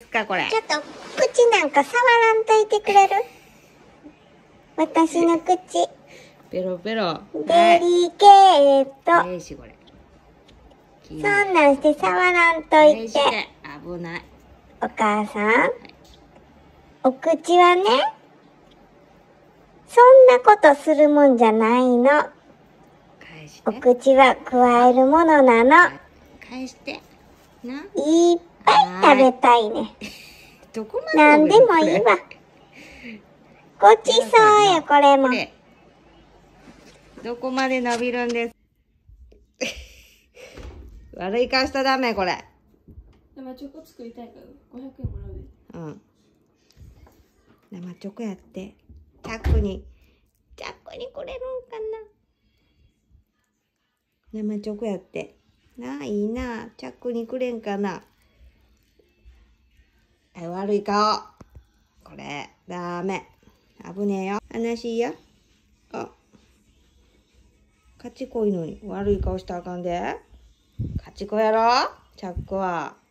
かこれ。 ちょっと口なんか触らんといてくれる？私の口。 ペロペロ。 デリケート。 よしこれ。 そんなんして触らんといて。 危ない。 お母さん。お口はね、そんなことするもんじゃないの。 返して。 お口は加えるものなの。 返して。な。 いっぱい食べたいね。 どこまでなんでもいいわ。ごちそうよ、これも。 どこまで伸びるんです。悪い顔したらダメ、これ。 生チョコ作りたいから500円もらうで。 うん。生チョコやって。チャックにくれるんかな。生チョコやって。なあ、いいな。チャックにくれんかな。悪い顔。これ、ダメ。危ねえよ。話いいよ。あ。勝ちこいのに悪い顔したらあかんで。勝ちこやろチャックは。